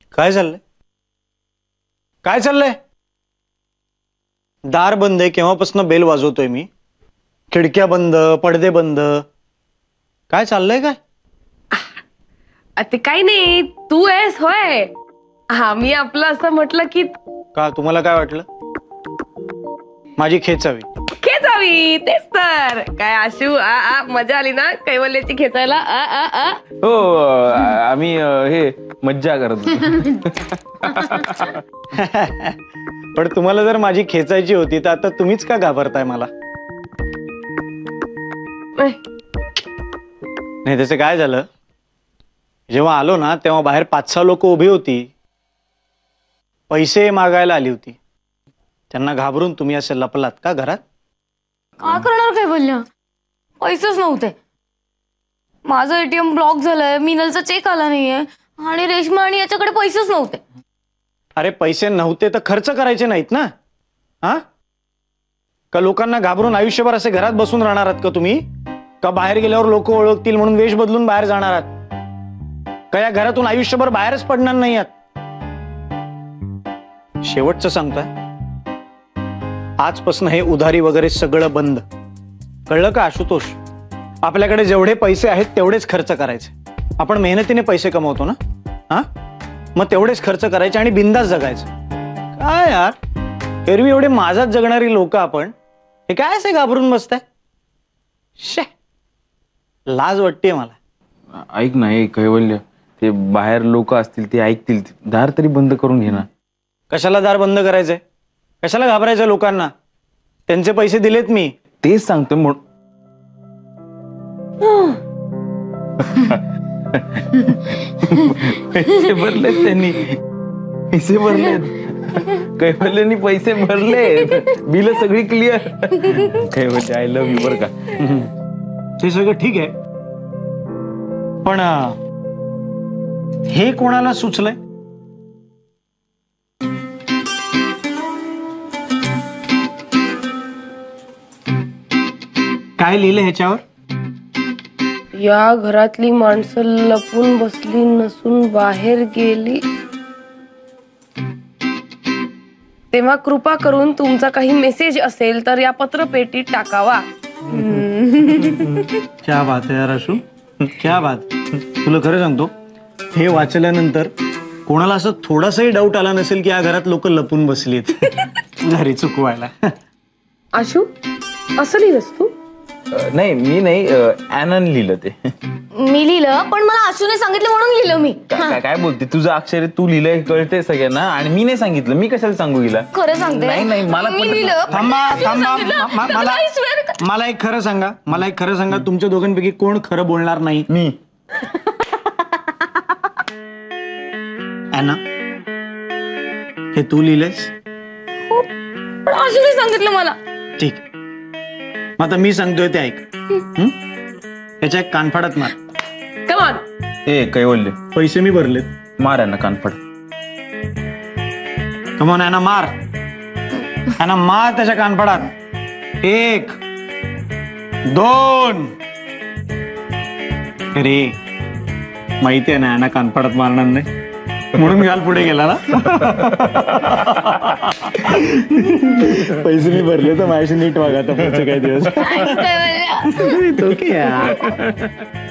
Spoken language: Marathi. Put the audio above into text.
काय चाललंय? काय चाललंय? दार बंद आहे, केव्हापासून बेल वाजवतोय मी. खिडक्या बंद, पडदे बंद. काय चाललंय काय? ते काही नाही, तू आहेस होय. हा, मी आपलं असं म्हटलं की. का तुम्हाला काय वाटलं? माझी खेचावी. खेचावी, तेच तर. काय आशू, मजा आली ना कैवल्याची खेचायला? हो, आम्ही हे मज्जा करत होतो. पण तुम्हाला जर माझी खेचायची होती तर आता तुम्हीच का घाबरताय मला? नाही, त्याचं काय झालं, जेव्हा आलो ना तेव्हा बाहेर 5-6 लोक उभी होती, पैसे मागायला आली होती. त्यांना घाबरून तुम्ही असे लपलात का घरात? काय करणार कैवल्य? पैसेच नव्हते. माझं एटीएम ब्लॉक झालंय, मिनलचा चेक आला नाहीये आणि रेश्मा आणि याच्याकडे पैसेच नव्हते. अरे पैसे नव्हते तर खर्च करायचे नाहीत ना? हा, का लोकांना घाबरून आयुष्यभर असे घरात बसून राहणार आहात का तुम्ही? का बाहेर गेल्यावर लोक ओळखतील म्हणून वेश बदलून बाहेर जाणार आहात? का या घरातून आयुष्यभर बाहेरच पडणार नाही आहात? शेवटचं सांगताय, आजपासून हे उधारी वगैरे सगळं बंद. कळलं का आशुतोष? आपल्याकडे जेवढे पैसे आहेत तेवढेच खर्च करायचे. आपण मेहनतीने पैसे कमवतो ना, हा, मग तेवढेच खर्च करायचे आणि बिंदास जगायचं. काय यार, एरवी एवढे माझाच जगणारी लोक आपण, हे काय असे घाबरून बसताय? शे, लाज वाटते मला. ऐक ना, हे कैवल्य, ते बाहेर लोक असतील ते ऐकतील, दार तरी बंद करून घे ना. कशाला दार बंद करायचंय? कशाला घाबरायचं लोकांना? त्यांचे पैसे दिलेत मी. तेच सांगतोय म्हणून. पैसे भरलेत त्यांनी, पैसे भरलेत. कैवल्यानी पैसे भरले, बिल सगळी clear. Kaivalya, I love you. बरं का, ते सगळं ठीक आहे, पण हे कोणाला सुचलंय? काय लिहिलं ह्याच्यावर? या घरातली माणसं लपून बसली नसून बाहेर गेली, तेव्हा कृपा करून तुमचा काही मेसेज असेल तर या पत्रपेटीत टाकावा. क्या बात आहे यार आशू, क्या बात. तुला खरं सांगतो, हे वाचल्यानंतर कोणाला असं थोडासाही डाऊट आला नसेल की या घरात लोक लपून बसलीत घरी चुकवायला. आशू, असं लिहिलंस तू? नाही, मी नाही, ॲनन लिहिलं ते. मी लिहिलं, पण मला आशूने सांगितलं म्हणून लिहिलं मी. काय बोलते? तुझं अक्षर तू लिहिलंय कळते सगळ्यांना, आणि मी नाही सांगितलं. मी कशाला सांगू गेला? खरं सांगते. नाही, मला मला एक खरं सांगा, मला एक खरं सांगा, तुमच्या दोघांपैकी कोण खरं बोलणार नाही? मी. ॲना, हे तू लिहिलंयस? पण आशूने सांगितलं मला. ठीक, मग आता मी सांगतोय ते ऐक. याच्या एक कानफाडात मार. Come on. ए कैवल्य, पैसे मी भरलेत. मार यांना कानफड. कमॉन ॲना, मार. ॲना, मार त्याच्या कानफाडात. 1 2. अरे माहिती आहे ना, ॲना कानफाडात मारणार नाही म्हणून घाल पुढे गेला ना. पैसे मी भरले तर माझ्याशी नीट वागा आता पुढचे काही दिवस. ओके यार.